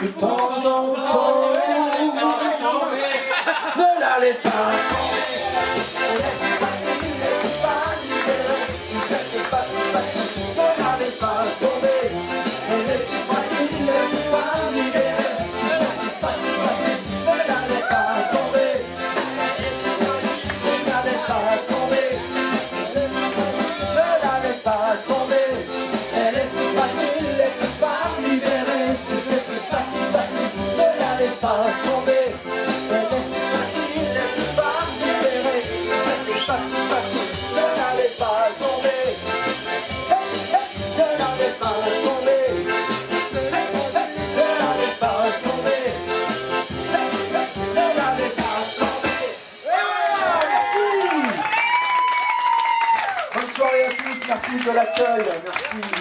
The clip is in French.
De temps en temps, ne la laisse pas tomber. Ne la laisse pas libérer. Ne la laisse pas tomber. Ne la laisse pas libérer. Ne la laisse pas tomber. Ne la laisse pas tomber. Ne la laisse pas tomber. Elle est si facile, elle est si pas libérée. Ne la laisse pas tomber. Elle est si facile, elle est si pas libérée. Ne la laisse pas tomber. Ne la laisse pas tomber. Ne la laisse pas tomber. Ne la laisse pas tomber. Et voilà, merci. Bonne soirée à tous, merci de l'accueil, merci.